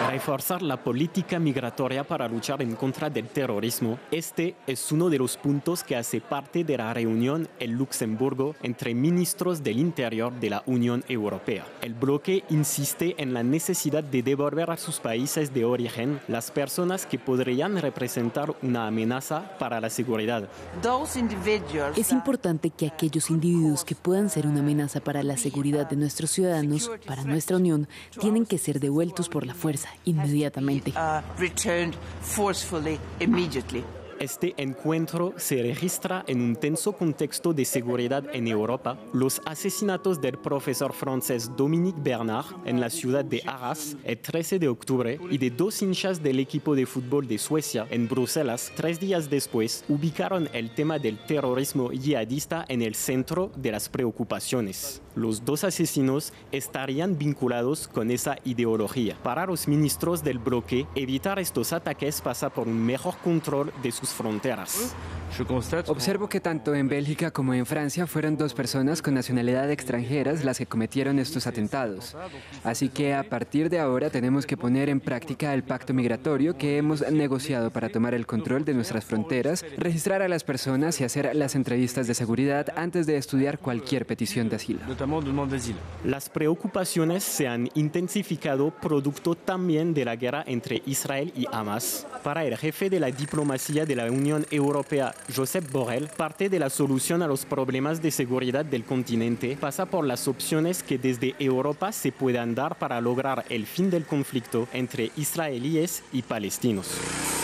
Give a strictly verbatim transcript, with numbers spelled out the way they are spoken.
Reforzar la política migratoria para luchar en contra del terrorismo. Este es uno de los puntos que hace parte de la reunión en Luxemburgo entre ministros del Interior de la Unión Europea. El bloque insiste en la necesidad de devolver a sus países de origen las personas que podrían representar una amenaza para la seguridad. Es importante que aquellos individuos que puedan ser una amenaza para la seguridad de nuestros ciudadanos, para nuestra Unión, tienen que ser devueltos por la fuerza inmediatamente. Este encuentro se registra en un tenso contexto de seguridad en Europa. Los asesinatos del profesor francés Dominique Bernard en la ciudad de Arras el trece de octubre y de dos hinchas del equipo de fútbol de Suecia en Bruselas tres días después ubicaron el tema del terrorismo yihadista en el centro de las preocupaciones. Los dos asesinos estarían vinculados con esa ideología. Para los ministros del bloque, evitar estos ataques pasa por un mejor control de sus fronteras. Observo que tanto en Bélgica como en Francia fueron dos personas con nacionalidad extranjeras las que cometieron estos atentados. Así que a partir de ahora tenemos que poner en práctica el pacto migratorio que hemos negociado para tomar el control de nuestras fronteras, registrar a las personas y hacer las entrevistas de seguridad antes de estudiar cualquier petición de asilo. Las preocupaciones se han intensificado producto también de la guerra entre Israel y Hamas. Para el jefe de la diplomacia de la Unión Europea, Josep Borrell, parte de la solución a los problemas de seguridad del continente pasa por las opciones que desde Europa se puedan dar para lograr el fin del conflicto entre israelíes y palestinos.